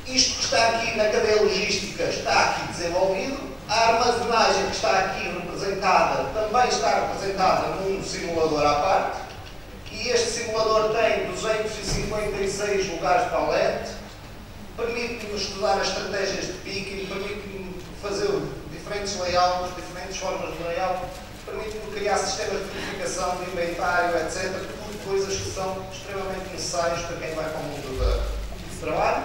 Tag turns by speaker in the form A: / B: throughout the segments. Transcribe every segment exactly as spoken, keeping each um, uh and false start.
A: isto que está aqui na cadeia logística está aqui desenvolvido, a armazenagem que está aqui representada também está representada num simulador à parte, e este simulador tem duzentos e cinquenta e seis lugares de palete, permite-nos estudar as estratégias de picking, permite-nos fazer diferentes layouts, diferentes formas de layout, permite-nos criar sistemas de verificação de inventário, etcétera. Tudo coisas que são extremamente necessárias para quem vai para o mundo do trabalho.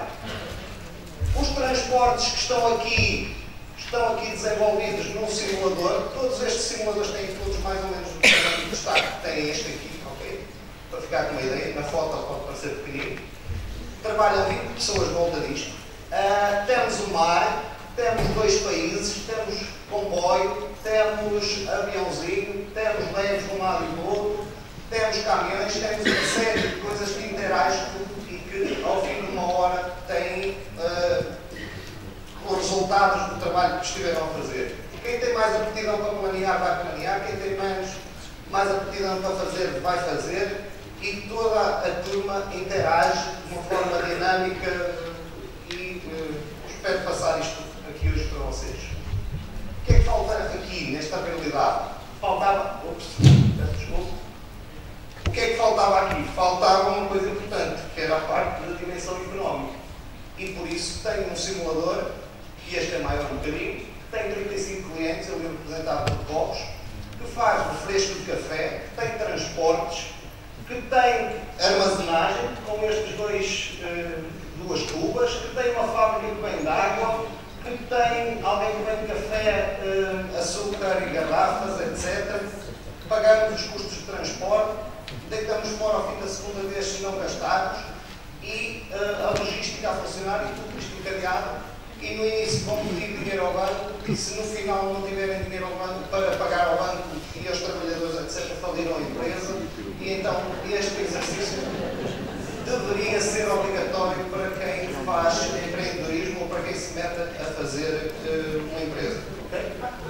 A: Os transportes que estão aqui, estão aqui desenvolvidos num simulador. Todos estes simuladores têm todos mais ou menos o mesmo destaque. Tem este aqui, ok? Para ficar com uma ideia, na foto pode parecer pequenino. Trabalham vinte pessoas de volta disto. Uh, temos o mar, temos dois países, temos comboio, temos aviãozinho, temos leves de um lado e do outro, temos caminhões, temos uma série de coisas que interagem e que, ao fim de uma hora, têm uh, os resultados do trabalho que estiveram a fazer. Quem tem mais aptidão para planear, vai planear. Quem tem menos, mais aptidão para fazer, vai fazer. E toda a turma interage de uma forma dinâmica e uh, espero passar isto aqui hoje para vocês. O que é que falta aqui, nesta habilidade? Faltava... Ops, peço desculpa. O que é que faltava aqui? Faltava uma coisa importante, que era a parte da dimensão económica. E por isso tenho um simulador, que este é maior um bocadinho, que tem trinta e cinco clientes, ali representado por povos, que faz refresco de café, que tem transportes, que tem armazenagem, com estes dois, uh, duas tubas, que tem uma fábrica que vem de água, que tem alguém que vende café, uh, açúcar e garrafas, etcétera. Pagamos os custos de transporte, deitamos fora ao fim da segunda vez se não gastarmos, e uh, a logística a funcionar e tudo isto encadeado. E no início vão pedir dinheiro ao banco, e se no final não tiverem dinheiro ao banco para pagar ao banco e aos trabalhadores, etcétera, faliram a empresa. E então este exercício deveria ser obrigatório para quem faz empreendedorismo ou para quem se mete a fazer uh, uma empresa. Okay?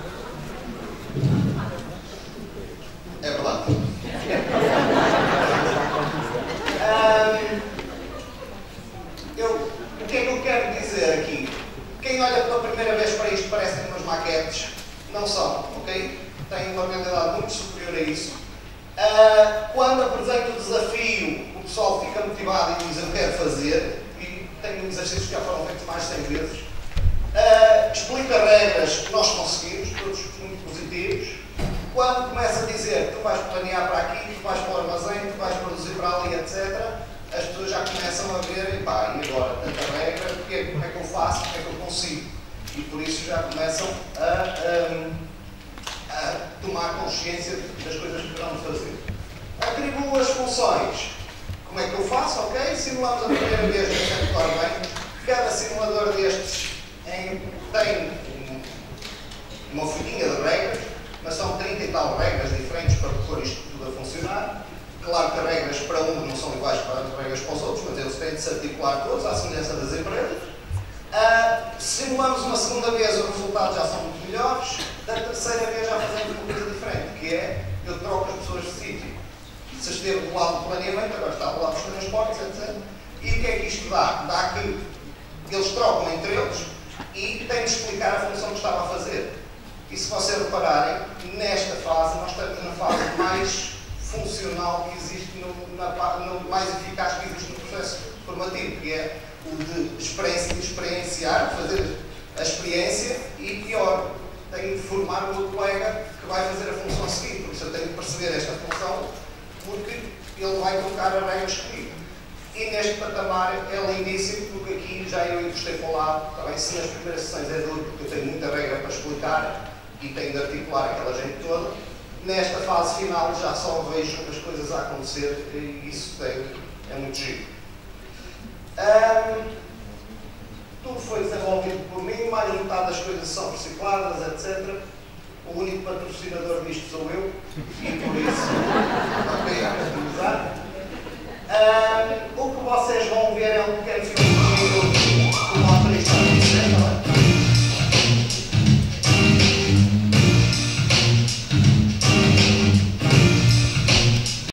A: É verdade? um, eu, o que é que eu quero dizer aqui? Quem olha pela primeira vez para isto parece que tem umas maquetes. Não são, ok? Tem uma realidade muito superior a isso. Uh, quando apresento o desafio, o pessoal fica motivado e diz eu quero fazer, e tenho exercícios que já foram feitos mais de cem vezes. Uh, explica regras que nós conseguimos, todos muito positivos. Quando começa a dizer tu vais planear para aqui, tu vais para o armazém, tu vais produzir para ali, etcétera, as pessoas já começam a ver, e pá, e agora, tanta regra, porque, como é que eu faço, como é que eu consigo? E por isso já começam a, a, a tomar consciência das coisas que terão de fazer. Atribuo as funções. Como é que eu faço? Ok, simulamos a primeira vez, não sei claro bem. Cada simulador destes em, tem uma folhinha de regras, mas são trinta e tal regras diferentes para pôr isto tudo a funcionar. Claro que as regras para uns não são iguais para as regras para os outros, mas eles têm de se articular todos, à semelhança das empresas. Uh, simulamos uma segunda vez, os resultados já são muito melhores. Da terceira vez já fazemos uma coisa diferente, que é, eu troco as pessoas de sítio. Se esteve do lado do planeamento, agora está do lado dos transportes, etcétera. E o que é que isto dá? Dá que eles trocam entre eles e têm de explicar a função que estava a fazer. E se vocês repararem, nesta fase, nós estamos na fase mais funcional que existe, no, na, no mais eficaz que existe no processo formativo, que é o de experienciar, fazer a experiência e, pior, tenho de formar o meu colega que vai fazer a função seguinte, por isso eu tenho de perceber esta função, porque ele vai colocar as regras comigo. E neste patamar é lindíssimo, porque aqui já eu encostei para o lado, também se nas primeiras sessões é duro, porque eu tenho muita regra para explicar e tenho de articular aquela gente toda. Nesta fase final já só vejo as coisas a acontecer e isso tem, é muito giro. Um, tudo foi desenvolvido por mim, mais metade das coisas são recicladas, etcétera. O único patrocinador disto sou eu e por isso, ok, a utilizar.